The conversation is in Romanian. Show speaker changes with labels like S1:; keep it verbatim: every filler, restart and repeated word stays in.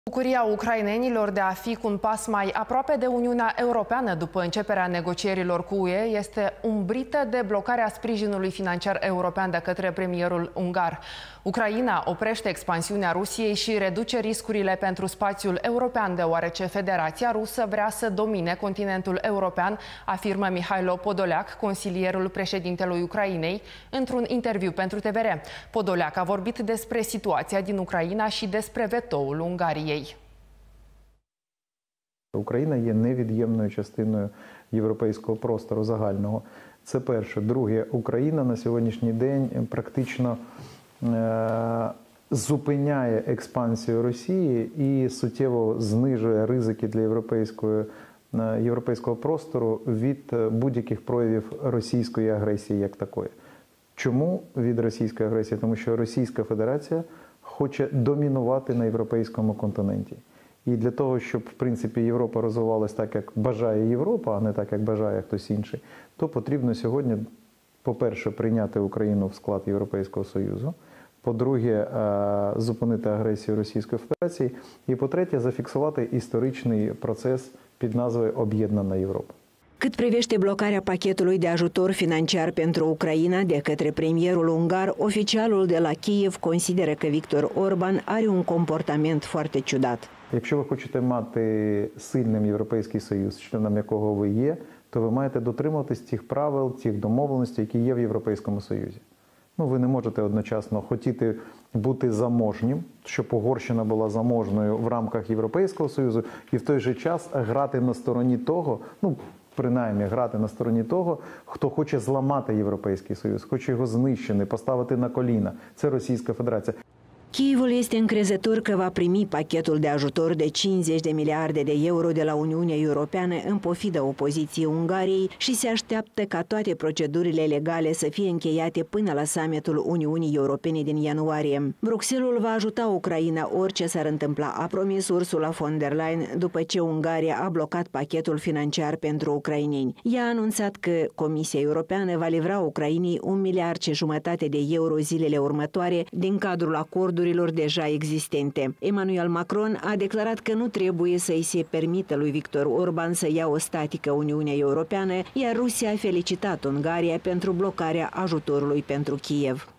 S1: Bucuria ucrainenilor de a fi cu un pas mai aproape de Uniunea Europeană după începerea negocierilor cu U E este umbrită de blocarea sprijinului financiar european de către premierul ungar. Ucraina oprește expansiunea Rusiei și reduce riscurile pentru spațiul european, deoarece Federația Rusă vrea să domine continentul european, afirmă Mihailo Podoleac, consilierul președintelui Ucrainei, într-un interviu pentru T V R. Podoleac a vorbit despre situația din Ucraina și despre vetoul Ungariei.
S2: Україна є невід'ємною частиною європейського простору загального. Це перше. Друге, Україна на сьогоднішній день практично е зупиняє експансію Росії і суттєво знижує ризики для європейської, е європейського простору від будь-яких проявів російської агресії як такої. Чому від російської агресії? Тому що Російська Федерація хоче домінувати на європейському континенті. І для того, щоб, в принципі, Європа розвивалась так, як бажає Європа, а не так, як бажає хтось інший, то потрібно сьогодні, по-перше, прийняти Україну в склад Європейського Союзу, по-друге, зупинити агресію Російської Федерації, і, по-третє, зафіксувати історичний процес pід naзвою Об'єднана Європа.
S3: Cât privește blocarea pachetului de ajutor financiar pentru Ucraina de către premierul ungar, oficialul de la Kiev consideră că Viktor Orban are un comportament foarte ciudat.
S2: Якщо ви хочете мати сильним Європейський Союз, членом якого ви є, то ви маєте дотримуватись тих правил, тих домовленостей, які є в Європейському Союзі. Ну, ви не можете одночасно хотіти бути заможнім, щоб Угорщина була заможною в рамках Європейського Союзу, і в той же час грати на стороні того, ну, принаймні грати на стороні того, хто хоче зламати Європейський Союз, хоче його знищити, поставити на коліна. Це Російська Федерація.
S3: Kievul este încrezător că va primi pachetul de ajutor de cincizeci de miliarde de euro de la Uniunea Europeană în pofida opoziției Ungariei și se așteaptă ca toate procedurile legale să fie încheiate până la summitul Uniunii Europene din ianuarie. Bruxelles va ajuta Ucraina orice s-ar întâmpla, a promis Ursula von der Leyen după ce Ungaria a blocat pachetul financiar pentru ucraineni. Ea a anunțat că Comisia Europeană va livra Ucrainei un miliard și jumătate de euro zilele următoare din cadrul acordului deja existente. Emmanuel Macron a declarat că nu trebuie să-i se permită lui Viktor Orban să ia o statică Uniunea Europeană, iar Rusia a felicitat Ungaria pentru blocarea ajutorului pentru Kiev.